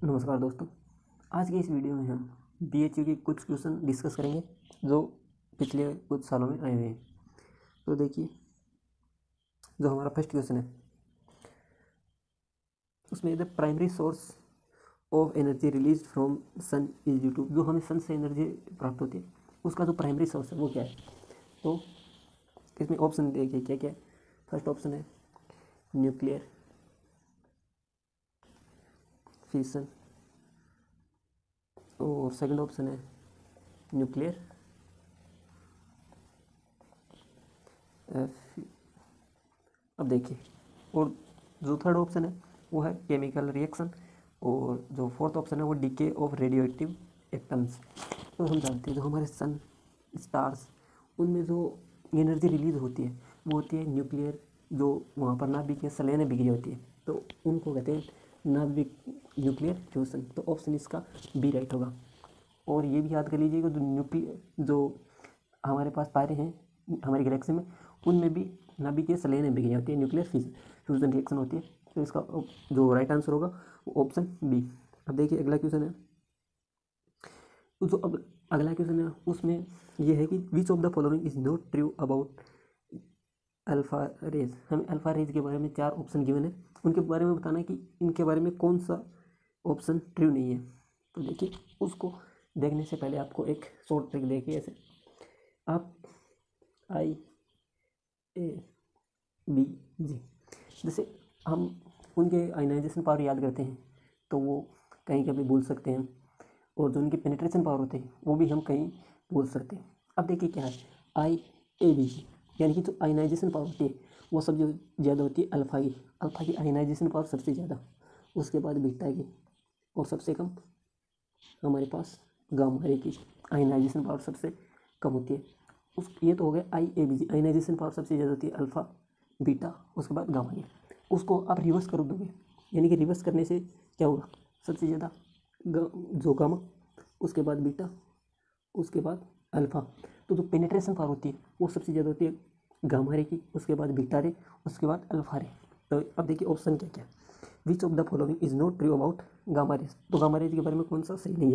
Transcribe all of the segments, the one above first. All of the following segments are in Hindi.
नमस्कार दोस्तों। आज की इस वीडियो में हम बीएचयू के कुछ क्वेश्चन डिस्कस करेंगे जो पिछले कुछ सालों में आए हुए हैं। तो देखिए, जो हमारा फर्स्ट क्वेश्चन है उसमें the primary source of energy release from sun is due to, जो हमें सन से एनर्जी प्राप्त होती है उसका जो प्राइमरी सोर्स है वो क्या है। तो इसमें ऑप्शन देखिए क्या क्या है। फर्स्ट ऑप्शन है न्यूक्लियर फिशन, और सेकंड ऑप्शन है न्यूक्लियर अब देखिए, और जो थर्ड ऑप्शन है वो है केमिकल रिएक्शन, और जो फोर्थ ऑप्शन है वो decay of radioactive atoms. तो हम जानते हैं जो हमारे सन स्टार्स उनमें जो एनर्जी रिलीज होती है वो होती है न्यूक्लियर, जो वहाँ पर नाभिक या सलेने बिखरी होती है, तो उनको कहते हैं नाभिक न्यूक्लियर फ्यूजन। तो ऑप्शन इसका बी राइट होगा। और ये भी याद कर लीजिएगा, जो न्यूक्लियर जो हमारे पास तारे हैं हमारी गैलेक्सी में उनमें भी नाभिकीय सलेनें बिखरी होती है, न्यूक्लियर फ्यूजन रिएक्शन होती है। तो इसका जो राइट आंसर होगा वो ऑप्शन बी। अब देखिए अगला क्वेश्चन है, जो अब अगला क्वेश्चन है उसमें यह है कि which of the following is not true about alpha rays. हमें अल्फा रेज के बारे में चार ऑप्शन गिवन है, उनके बारे में बताना है कि इनके बारे में कौन सा ऑप्शन ट्रू नहीं है। तो देखिए, उसको देखने से पहले आपको एक शॉर्ट ट्रिक देखिए। ऐसे आप आई ए बी जी, जैसे हम उनके आयनाइजेशन पावर याद करते हैं तो वो कहीं कभी भूल सकते हैं, और जो उनके पेनिट्रेशन पावर होते हैं वो भी हम कहीं भूल सकते हैं। अब देखिए क्या है, आई ए बी जी, यानी कि जो आयनाइजेशन पावर होती है वो सब जो ज़्यादा होती है अल्फा की आयनाइजेशन पावर सबसे ज़्यादा, उसके बाद बीटा की, और सबसे कम हमारे पास गामा रे की आयनाइजेशन पावर सबसे कम होती है। उस ये तो हो गया I A B G, ionization power सबसे ज़्यादा होती है अल्फ़ा बीटा, उसके बाद गामा रे। उसको आप रिवर्स कर दोगे, यानी कि रिवर्स करने से क्या होगा, सबसे ज़्यादा जो गामा, उसके बाद बीटा, उसके बाद अल्फ़ा। तो जो पेनिट्रेशन पावर होती है वो सबसे ज़्यादा होती है गामा रे की, उसके बाद बीटा रे, उसके बाद अल्फ़ा रे। तो अब देखिए ऑप्शन क्या क्या, which of the following is not true about gamma rays. तो गामा रेज के बारे में कौन सा सही नहीं है।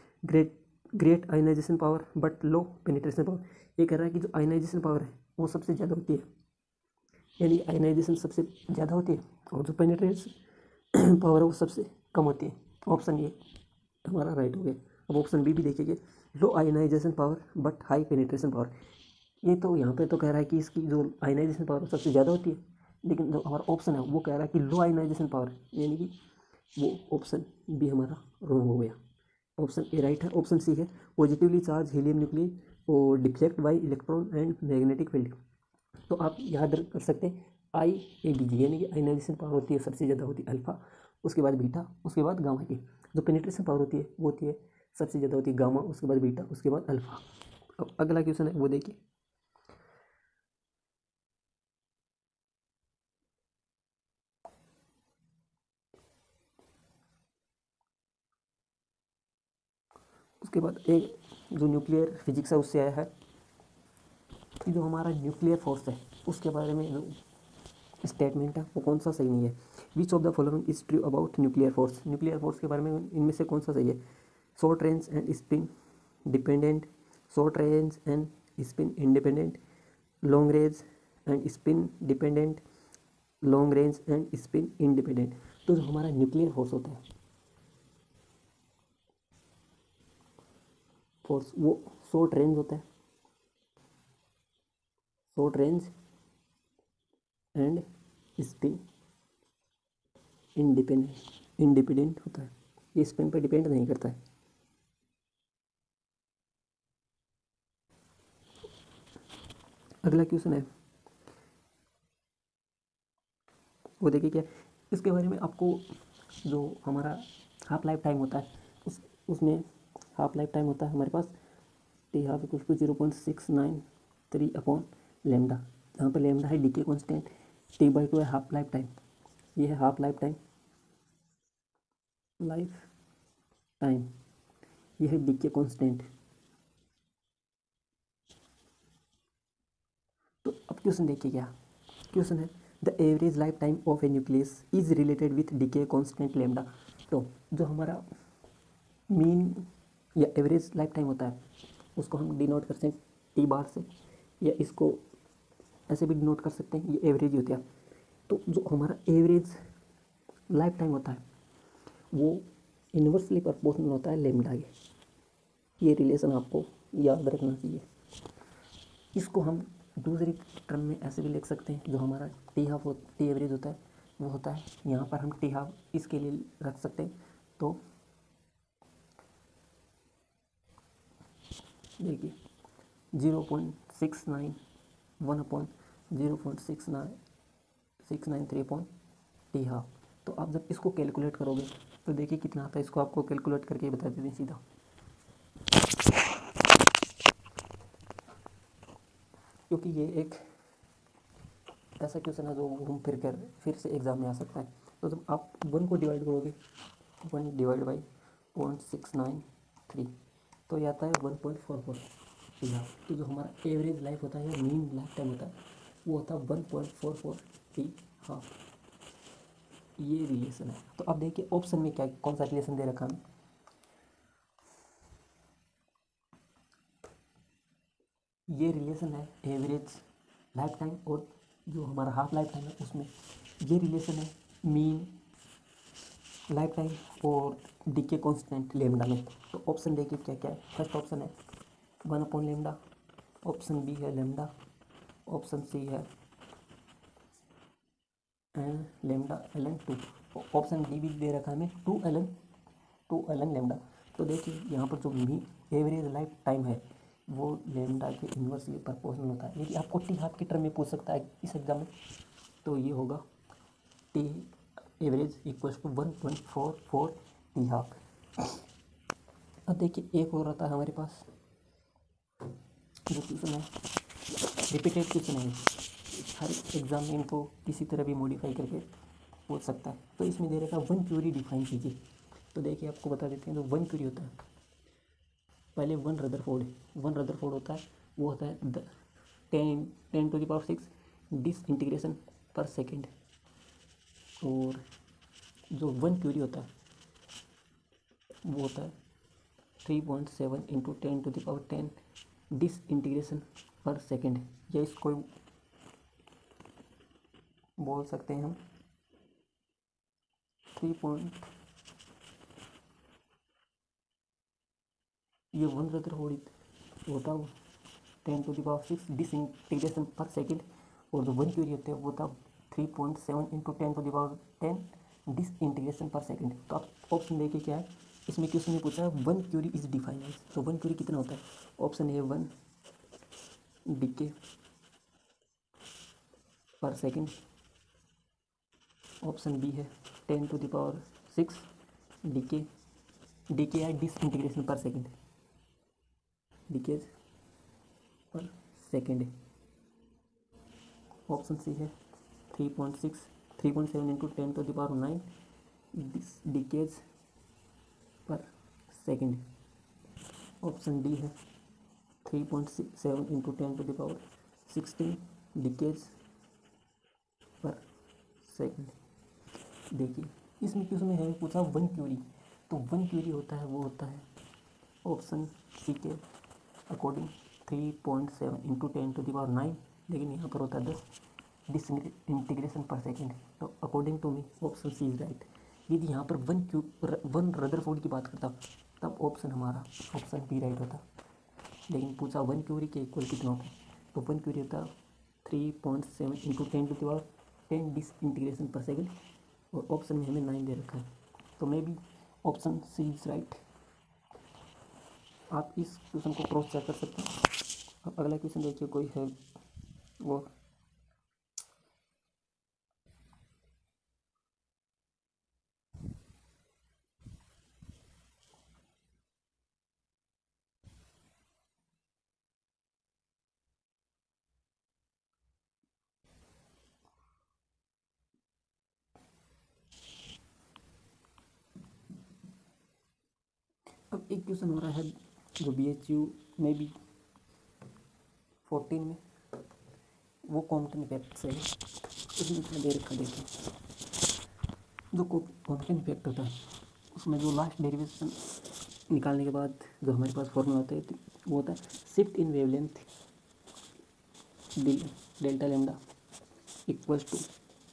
Great ionization power but low penetration power, ये कह रहा है कि जो आयनाइजेशन पावर है वो सबसे ज़्यादा होती है, यानी आयनाइजेशन सबसे ज़्यादा होती है, और जो पेनिट्रेशन पावर है वो सबसे कम होती है। ऑप्शन ये हमारा राइट हो गया। अब ऑप्शन बी भी देखिए, low ionization power but high penetration power. ये तो यहाँ पे तो कह रहा है कि इसकी जो आयनाइजेशन पावर सबसे ज़्यादा होती है, लेकिन जो हमारा ऑप्शन है वो कह रहा है कि लो आयनाइजेशन पावर, यानी कि वो ऑप्शन बी हमारा रॉन्ग हो गया। ऑप्शन ए राइट है। ऑप्शन सी है पॉजिटिवली चार्ज हीलियम न्यूक्लियस और deflect by electron and magnetic field. तो आप याद कर सकते हैं आई ए बी जी, यानी कि आयनाइजेशन पावर होती है सबसे ज़्यादा होती है अल्फा, उसके बाद बीटा, उसके बाद गामा की। जो पेनिट्रेशन पावर होती है वो होती है सबसे ज़्यादा होती है गामा, उसके बाद बीटा, उसके बाद अल्फा। अब अगला क्वेश्चन है वो देखिए, उसके बाद एक जो न्यूक्लियर फिजिक्स है उससे आया है कि जो हमारा न्यूक्लियर फोर्स है उसके बारे में जो स्टेटमेंट है वो कौन सा सही नहीं है। Which of the following is true about nuclear force. Nuclear force के बारे में इनमें से कौन सा सही है। Short range and spin dependent, short range and spin independent, long range and spin dependent, long range and spin independent. तो जो हमारा न्यूक्लियर फोर्स होता है फोर्स वो शॉर्ट रेंज होता है, short range and spin independent होता है, ये स्पिन पर डिपेंड नहीं करता है। अगला क्वेश्चन है वो देखिए क्या, इसके बारे में आपको जो हमारा हाफ लाइफ टाइम होता है उसमें हाफ लाइफ टाइम होता है हमारे पास T half equal to 0.693 upon lambda, जहाँ पर लेमडा है decay constant, T by two है हाफ लाइफ टाइम, ये है हाफ लाइफ टाइम, ये है डीके कॉन्स्टेंट। तो अब क्वेश्चन देखिए क्या क्वेश्चन है, the average life time of a nucleus is related with decay constant lambda. तो जो हमारा मीन या एवरेज लाइफ टाइम होता है उसको हम डिनोट कर सकते हैं टी बार से, या इसको ऐसे भी डिनोट कर सकते हैं, ये एवरेज होती है। तो जो हमारा एवरेज लाइफ टाइम होता है वो इन्वर्सली प्रोपोर्शनल होता है लेमडा के। ये रिलेशन आपको याद रखना चाहिए। इसको हम दूसरी टर्म में ऐसे भी लिख सकते हैं, जो हमारा टी हाफ टी एवरेज होता है वो होता है, यहाँ पर हम टी हाफ इसके लिए रख सकते हैं। तो देखिए 0.69 1/0.693 टी हाफ। तो आप जब इसको कैलकुलेट करोगे तो देखिए कितना आता है, इसको आपको कैलकुलेट करके बता देते हैं सीधा। क्योंकि ये एक ऐसा क्वेश्चन है जो घूम फिर कर फिर से एग्जाम में आ सकता है। तो जब आप 1 को डिवाइड करोगे 1 डिवाइड बाई 0.693 तो ये आता है 1.44 टी हाफ। तो जो हमारा एवरेज लाइफ होता है या मीन लाइफ टाइम होता है वो होता है 1.44 टी हाफ। ये रिलेशन है। तो अब देखिए ऑप्शन में क्या कौन सा रिलेशन दे रखा है। ये रिलेशन है एवरेज लाइफ टाइम और जो हमारा हाफ लाइफ टाइम है उसमें ये रिलेशन है मीन लाइफ टाइम और डीके कांस्टेंट लेमडा में। तो ऑप्शन देखिए क्या क्या है। फर्स्ट ऑप्शन है 1/लेमडा, ऑप्शन बी है लेमडा, ऑप्शन सी है लेमडा ln 2, ऑप्शन डी भी दे रखा है हमें 2 ln लेमडा। तो देखिए यहाँ पर जो एवरेज लाइफ टाइम है वो लेमडा के इन्वर्सली प्रोपोर्शनल होता है। यदि आपको टी हाफ की टर्म में पूछ सकता है इस एग्जाम में तो ये होगा T average equals to 1.44 T half. अब देखिए एक और आता है हमारे पास जो क्वेश्चन है रिपीटेड क्वेश्चन है, हर एग्जाम में इनको किसी तरह भी मॉडिफाई करके पूछ सकता है। तो इसमें दे रखा 1 क्यूरी डिफाइन कीजिए। तो देखिए आपको बता देते हैं। तो 1 क्यूरी होता है पहले 1 रदरफोर्ड होता है, वो होता है 10⁻⁶ डिसइंटीग्रेशन पर सेकेंड। और जो 1 क्यूरी होता है वो होता है 3.7 × 10⁻10 डिसइंटीग्रेशन पर सेकेंड, या इसको बोल सकते हैं हम 3 ये 1 रदरफोर्ड होता है 10⁻6 डिसइंटीग्रेशन पर सेकेंड, और जो 1 क्यूरी होता है वो था 3.7 × 10⁻10 डिसइंटीग्रेशन पर सेकेंड। तो आप ऑप्शन देखिए क्या है। इसमें क्वेश्चन में पूछा है 1 क्यूरी इज डिफाइंड एज, तो 1 क्यूरी कितना होता है। Option A 1 decay per second, option B है 10⁻6 डीके है disintegration per second, decays per second. Option C है 3.7 × 10⁻9 डिकेज पर सेकेंड। ऑप्शन डी है 3.7 × 10⁻16 डिकेज पर सेकेंड। देखिए इसमें क्वेश्चन है पूछा 1 क्यूरी, तो 1 क्यूरी होता है वो होता है ऑप्शन सी के अकॉर्डिंग 3.7 × 10⁻9, लेकिन यहाँ पर होता है 10 डिसइंटीग्रेशन पर सेकेंड। तो according to me option C is right. यदि यहाँ पर 1 रदरफोर्ड की बात करता तब ऑप्शन हमारा ऑप्शन बी राइट होता, लेकिन पूछा 1 क्यूरी के इक्वल कितना होता है, तो 1 क्यूरी होता 3.7 × 10⁻10 डिसइंटीग्रेशन पर सेकेंड, और ऑप्शन में हमें 9 दे रखा है। तो maybe option C is right. आप इस क्वेश्चन को क्रॉस चेक कर सकते हैं। अब अगला क्वेश्चन देखिए कोई है वो अब एक क्वेश्चन हो रहा है जो BHU में भी 14 में वो कॉम्पटन फैक्ट से है। इसमें क्या दे रखा देखिए, जो कॉम्पटन फैक्ट होता है उसमें जो लास्ट डेरिवेशन निकालने के बाद जो हमारे पास फॉर्मूला होता है वो होता है shift in wavelength delta lambda equals to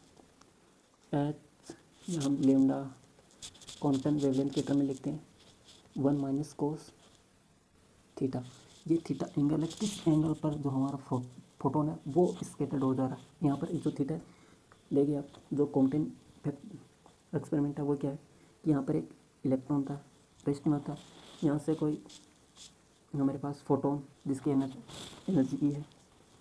H, या हम लेमडा कॉन्स्टेंट वेवलेंथ के टर्म में लिखते हैं 1 माइनस कोस थीटा। ये थीटा एंगल है, किस एंगल पर जो हमारा फोटोन है वो स्कैटर्ड हो जा रहा है। यहाँ पर एक जो थीटा है, देखिए आप, जो कॉम्टेन एक्सपेरिमेंट है वो क्या है कि यहाँ पर एक इलेक्ट्रॉन था, रेस्ट में था, यहाँ से कोई हमारे पास फोटोन जिसकी एनर्जी ई है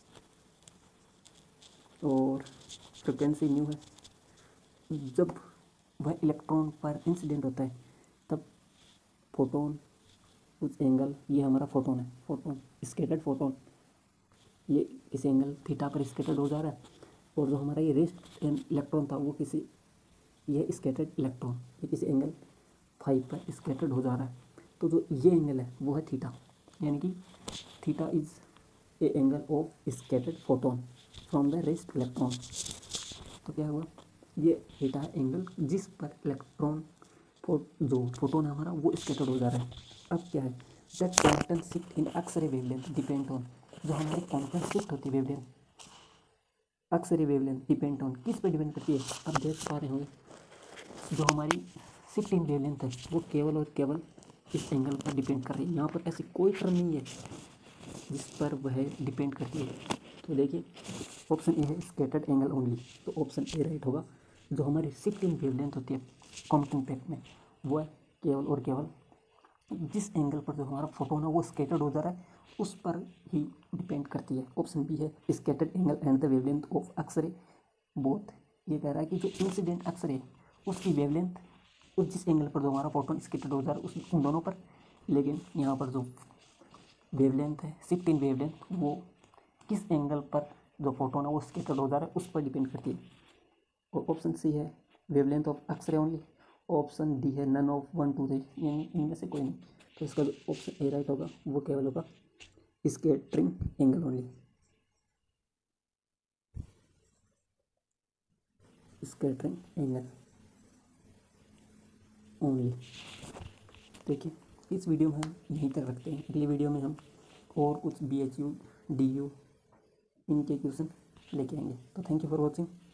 और फ्रिक्वेंसी न्यू है, जब वह इलेक्ट्रॉन पर इंसिडेंट होता है तब फोटोन उस एंगल, ये हमारा फोटोन है, फोटोन स्कैटर्ड फोटोन ये किसी एंगल थीटा पर स्कैटर्ड हो जा रहा है, और जो हमारा ये रेस्ट इलेक्ट्रॉन था वो किसी, ये स्कैटर्ड इलेक्ट्रॉन ये किसी एंगल 5 पर स्कैटर्ड हो जा रहा है। तो जो ये एंगल है वो है थीटा, यानी कि theta is a angle of scattered photon from the rest electron. तो क्या हुआ, ये थीटा है एंगल जिस पर इलेक्ट्रॉन जो फोटोन है हमारा वो स्कैटर्ड हो जा रहा है। अब क्या है, that quantum shift in X ray wavelength depend on, जो हमारी क्वांटम शिफ्ट होती है wavelength, X ray wavelength depend on, किस पे डिपेंड करती है, आप देख पा रहे होंगे, जो हमारी शिफ्ट इन वेवलेंथ है वो केवल और केवल इस एंगल पर डिपेंड कर रही है। यहाँ पर ऐसी कोई टर्म नहीं है जिस पर वह डिपेंड करती है। तो देखिए ऑप्शन ए है स्कैटर्ड एंगल ओनली, तो ऑप्शन ए राइट होगा। जो हमारी शिफ्ट इन वेवलेंथ होती है क्वांटम पैक में, वो है केवल और केवल जिस एंगल पर जो हमारा फोटोन है वो स्कैटर्ड हो जा रहा है उस पर ही डिपेंड करती है। ऑप्शन बी है scattered angle and the wavelength of X ray both. ये कह रहा है कि जो इंसिडेंट एक्स-रे उसकी वेवलेंथ उस जिस एंगल पर जो हमारा फोटोन स्कैटर्ड हो जा रहा है उस उन दोनों पर, लेकिन यहाँ पर जो वेवलेंथ है शिफ्ट इन वेवलेंथ वो किस एंगल पर जो फोटोन है वो स्कैटर्ड हो जा रहा है उस पर डिपेंड करती है। और ऑप्शन सी है wavelength of X ray only, option D है नन ऑफ 1 2 3, यानी इनमें से कोई नहीं। तो इसका जो ऑप्शन ए राइट होगा वो केवल होगा scattering angle only, scattering angle only. देखिए इस वीडियो में हम यहीं तक रखते हैं, अगली वीडियो में हम और कुछ BHU DU इनके क्वेश्चन लेके आएंगे। तो थैंक यू फॉर वॉचिंग।